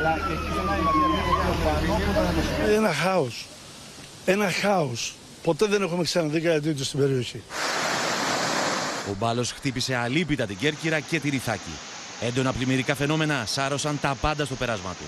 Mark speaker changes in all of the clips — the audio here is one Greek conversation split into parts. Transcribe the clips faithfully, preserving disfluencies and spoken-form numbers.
Speaker 1: αλλά και εκεί ένα είναι
Speaker 2: ένα χάος. Ένα χάος. Ποτέ δεν έχουμε ξαναδεί κάτι τέτοιο στην περιοχή.
Speaker 3: Ο μπάλος χτύπησε αλίπητα την Κέρκυρα και τη Ρηθάκη. Έντονα πλημμυρικά φαινόμενα σάρωσαν τα πάντα στο πέρασμά του.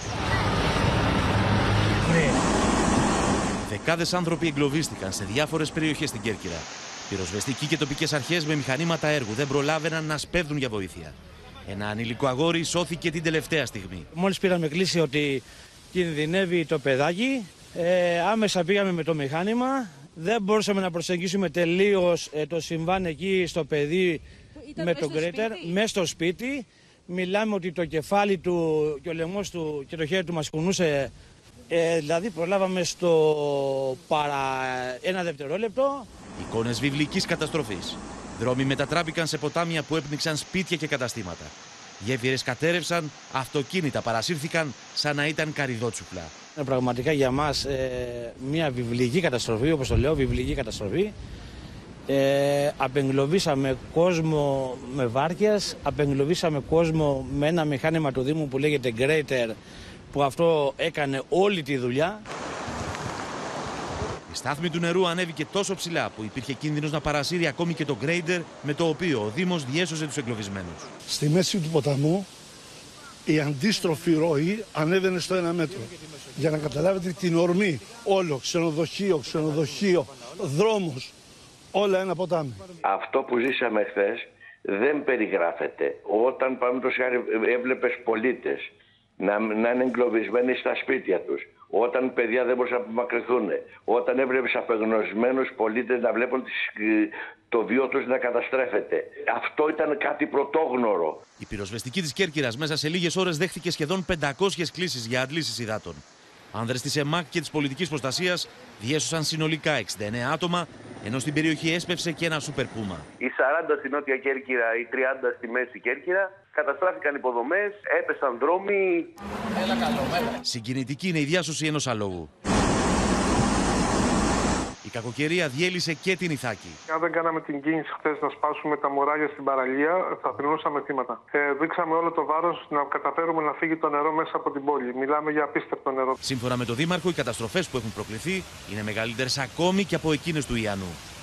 Speaker 3: Δεκάδες άνθρωποι εγκλωβίστηκαν σε διάφορες περιοχές στην Κέρκυρα. Πυροσβεστικοί και τοπικές αρχές με μηχανήματα έργου δεν προλάβαιναν να σπέβδουν για βοήθεια. Ένα ανήλικο αγόρι σώθηκε την τελευταία στιγμή.
Speaker 4: Μόλις πήραμε κλήση ότι κινδυνεύει το παιδάκι, ε, άμεσα πήγαμε με το μηχάνημα. Δεν μπορούσαμε να προσεγγίσουμε τελείως ε, το συμβάν εκεί στο παιδί με τον γκρέιτερ, μέσα στο σπίτι. Μιλάμε ότι το κεφάλι του και ο λαιμός του και το χέρι του μας κουνούσε. Ε, δηλαδή προλάβαμε στο παρά ένα δευτερόλεπτο.
Speaker 3: Εικόνες βιβλικής καταστροφής. Δρόμοι μετατράπηκαν σε ποτάμια που έπνιξαν σπίτια και καταστήματα. Γέφυρες κατέρευσαν, αυτοκίνητα παρασύρθηκαν σαν να ήταν καρυδότσουφλα.
Speaker 4: Είναι πραγματικά για μας ε, μια βιβλική καταστροφή, όπως το λέω, βιβλική καταστροφή. Ε, απεγκλωβίσαμε κόσμο με βάρκες, απεγκλωβίσαμε κόσμο με ένα μηχάνημα του Δήμου που λέγεται Greater, που αυτό έκανε όλη τη δουλειά.
Speaker 3: Η στάθμη του νερού ανέβηκε τόσο ψηλά που υπήρχε κίνδυνος να παρασύρει ακόμη και το Greater με το οποίο ο Δήμος διέσωσε τους εγκλωβισμένους.
Speaker 2: Στη μέση του ποταμού η αντίστροφη ροή ανέβαινε στο ένα μέτρο. Για να καταλάβετε την ορμή, όλο, ξενοδοχείο, ξενοδοχείο, δρόμος, όλα ένα ποτάμι.
Speaker 5: Αυτό που ζήσαμε χθες δεν περιγράφεται. Όταν παραδείγματος χάρη έβλεπες πολίτες να, να είναι εγκλωβισμένοι στα σπίτια τους, όταν παιδιά δεν μπορούσαν να απομακρυνθούν, όταν έβλεπες απεγνωσμένους πολίτες να βλέπουν τις, το βίο τους να καταστρέφεται. Αυτό ήταν κάτι πρωτόγνωρο.
Speaker 3: Η πυροσβεστική της Κέρκυρας μέσα σε λίγες ώρες δέχτηκε σχεδόν πεντακόσιες κλήσεις για αντλήσεις υδάτων. Άνδρες της ΕΜΑΚ και της πολιτικής προστασίας διέσωσαν συνολικά εξήντα εννέα άτομα, ενώ στην περιοχή έσπευσε και ένα σούπερ πούμα.
Speaker 6: Οι σαράντα στη Νότια Κέρκυρα, οι τριάντα στη Μέση Κέρκυρα, καταστράφηκαν υποδομές, έπεσαν δρόμοι.
Speaker 1: Έλα καλό, έλα.
Speaker 3: Συγκινητική είναι η διάσωση ενός αλόγου. Η κακοκαιρία διέλυσε και την Ιθάκη.
Speaker 7: Αν δεν κάναμε την κίνηση χθες να σπάσουμε τα μουράλια στην παραλία, θα θρυνούσαμε θύματα. Ε, δείξαμε όλο το βάρος να καταφέρουμε να φύγει το νερό μέσα από την πόλη. Μιλάμε για απίστευτο νερό.
Speaker 3: Σύμφωνα με τον Δήμαρχο, οι καταστροφές που έχουν προκληθεί είναι μεγαλύτερες ακόμη και από εκείνες του Ιαννού.